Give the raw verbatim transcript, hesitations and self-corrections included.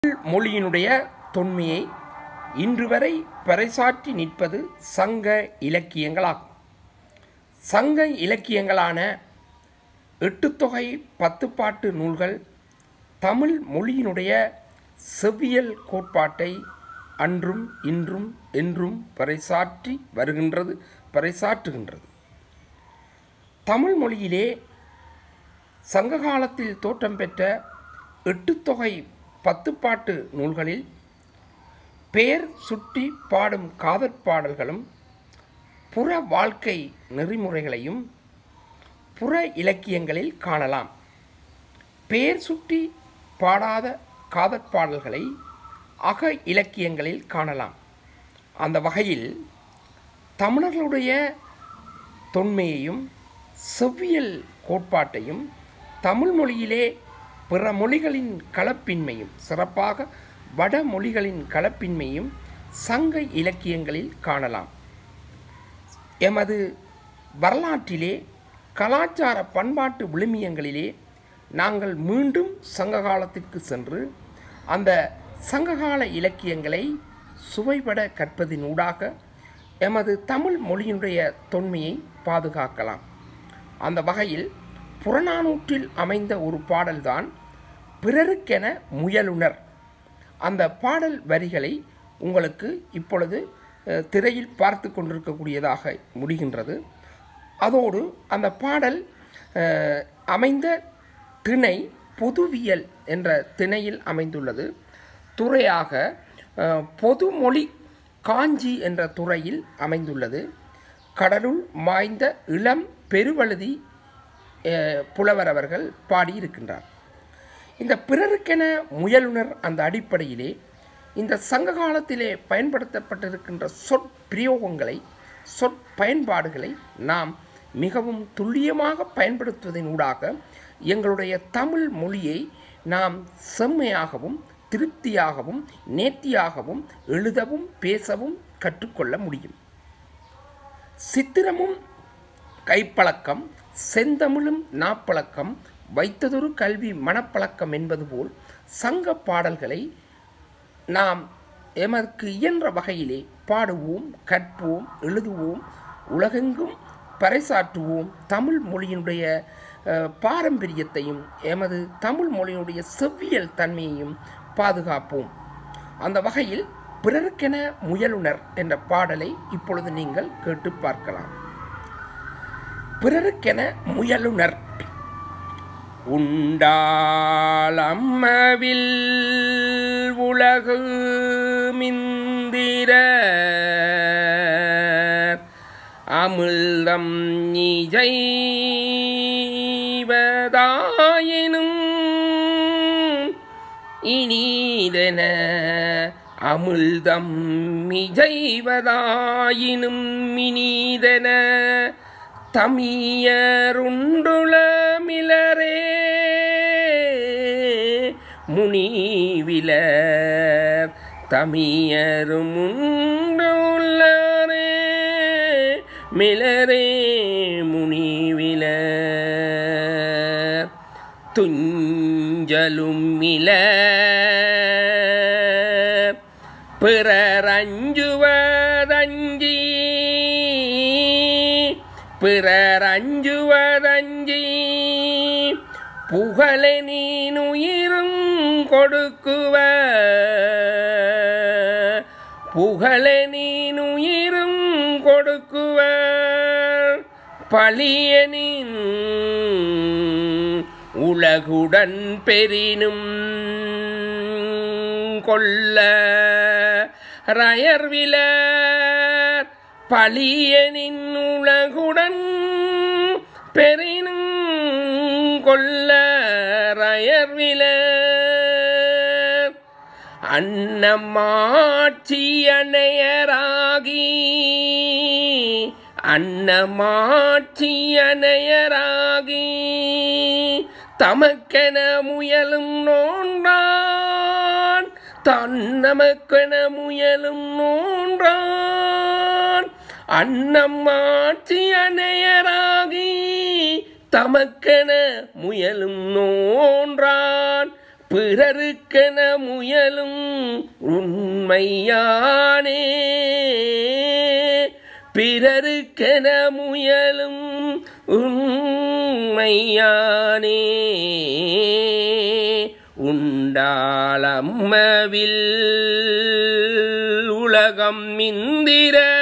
மொழியினுடைய தொன்மையை இன்று வரை பறைசாற்றி நிற்பது சங்க இலக்கியங்களாகும். சங்க இலக்கியங்களான எட்டுத்தொகை பத்துப்பாட்டு நூல்கள் தமிழ் மொழியினுடைய செவ்வியல் கோட்பாட்டை அன்றும் இன்றும் என்றும் பறைசாற்றி வருகின்றது, பறைசாற்றுகின்றது. தமிழ் மொழியிலே சங்க காலத்தில் தோற்றம் பெற்ற எட்டுத்தொகை பத்துப்பாட்டு நூல்களில் பெயர் சுட்டி பாடும் காதற் பாடல்களும் புற வாழ்க்கை நெறிமுறைகளையும் புற இலக்கியங்களில் காணலாம். பெயர் சுட்டி பாடாத காதற் பாடல்களை அக இலக்கியங்களில் காணலாம். அந்த வகையில் தமிழர்களுடைய தொன்மையையும் செவ்வியல் கோட்பாட்டையும் தமிழ் மொழியிலே பிற மொழிகளின் கலப்பின்மையும், சிறப்பாக வடமொழிகளின் கலப்பின்மையும் சங்க இலக்கியங்களில் காணலாம். எமது வரலாற்றிலே கலாச்சார பண்பாட்டு விழுமியங்களிலே நாங்கள் மீண்டும் சங்க காலத்திற்கு சென்று அந்த சங்ககால இலக்கியங்களை சுவைபட கற்பதினூடாக எமது தமிழ் மொழியினுடைய தொன்மையை பாதுகாக்கலாம். அந்த வகையில் புறநானூற்றில் அமைந்த ஒரு பாடல்தான் பிறருக்கென முயலுணர். அந்த பாடல் வரிகளை உங்களுக்கு இப்பொழுது திரையில் பார்த்து கொண்டிருக்கக்கூடியதாக முடிகின்றது. அதோடு அந்த பாடல் அமைந்த திணை பொதுவியல் என்ற திணையில் அமைந்துள்ளது. துறையாக பொதுமொழி காஞ்சி என்ற துறையில் அமைந்துள்ளது. கடலுள் மாய்ந்த இளம் பெருவழுதி புலவர் அவர்கள் பாடியிருக்கின்றார். இந்த பிறருக்கென முயலுணர் அந்த அடிப்படையிலே இந்த சங்க காலத்திலே பயன்படுத்தப்பட்டிருக்கின்ற சொற்பிரயோகங்களை, சொற்பயன்பாடுகளை நாம் மிகவும் துல்லியமாக பயன்படுத்துவதனூடாக எங்களுடைய தமிழ் மொழியை நாம் செம்மையாகவும் திருப்தியாகவும் நேர்த்தியாகவும் எழுதவும் பேசவும் கற்றுக்கொள்ள முடியும். சித்திரமும் கைப்பழக்கம், செந்தமிழும் நாப்பழக்கம், வைத்ததொரு கல்வி மனப்பழக்கம் என்பது போல் சங்க பாடல்களை நாம் எமக்கு இயன்ற வகையிலே பாடுவோம், கற்போம், எழுதுவோம், உலகெங்கும் பறைசாற்றுவோம். தமிழ் மொழியினுடைய பாரம்பரியத்தையும் எமது தமிழ் மொழியினுடைய செவ்வியல் தன்மையையும் பாதுகாப்போம். அந்த வகையில் பிறருக்கென முயலுணர் என்ற பாடலை இப்பொழுது நீங்கள் கேட்டு பார்க்கலாம். பிறருக்கென முயலுணர். உண்டால் அம்மவில் உலகு மிந்திர அமிழ்தம் நிஜைவதாயினும் இனிதென அமிழ்தம் மிஜைவதாயினும் இனிதென தமியருண்டுள மிலரே முனிவிலர் தமியருமுண்டுள்ளரே மிலரே முனிவிலர் துஞ்சலும் மிலர் பிறரஞ்சுவதஞ்சி பிறரஞ்சுவதஞ்சி புகழை நீனுயிரும் கொடுக்குவ புகழை நீனுயிரும் கொடுக்குவ பழியனின் உலகுடன் பெரினும் கொல்ல ரயர்விலர் பழியனின் உலகுடன் பெரினும் கொல்ல ரயர்விலர் அன்னமாட்சி அணையராகி அன்னமாட்சி அணையராகி தமக்கென முயலும் நோன்றான் தன்னமக்கென முயலும் நோன்றான் அன்னமாட்சி அணையராகி தமக்கென முயலும் நோன்றான் பிறருக்கென முயலும் உண்மையானே பிறருக்கென முயலும் உண்மையானே உண்டாளம்மவில் உலகம் இந்திர